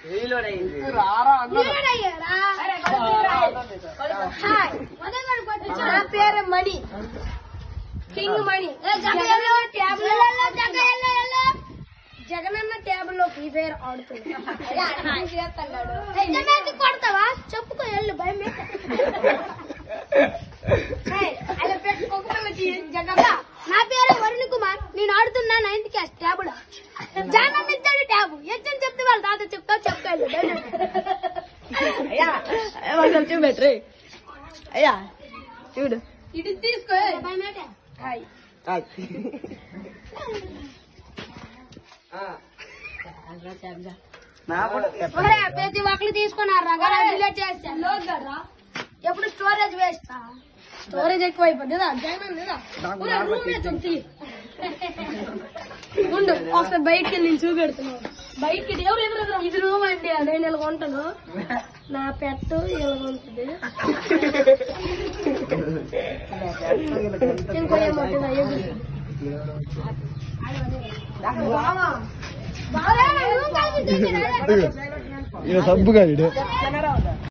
నా పేరు Mani, king Mani. Jagananna tab లో ఫ్రీ ఫైర్ ఆడుతున్నాడు. కొడతావా? చెప్పుకో ఎల్లు భయం. నా పేరు వరుణ్ కుమార్, నేను ఆడుతున్నా 9th క్లాస్ ట్యాబ్ లో. జగనన్న ఇచ్చాడు ట్యాబ్, ఎచ్చని చెప్తే వాళ్ళ తాత చెప్తావు. చూపెట్టు అయ్యా, చూడు ఇది తీసుకో. ప్రతి ఒక్కరు తీసుకున్నారా? డిలీట్ చేస్తా. ఎప్పుడు స్టోరేజ్ వేస్తా, స్టోరేజ్ ఎక్కువ అయిపోద్ది. ఉండు ఒకసారి బయటకి వెళ్ళి నేను చూపెడుతున్నాను. బయటకి ఎవరు ఇది రూమ్ అండి, నేను ఇలా ఉంటాను. నా పెట్టు ఇలా ఉంటుంది. ఇంకో ఏమంటుంది సబ్బు కాదు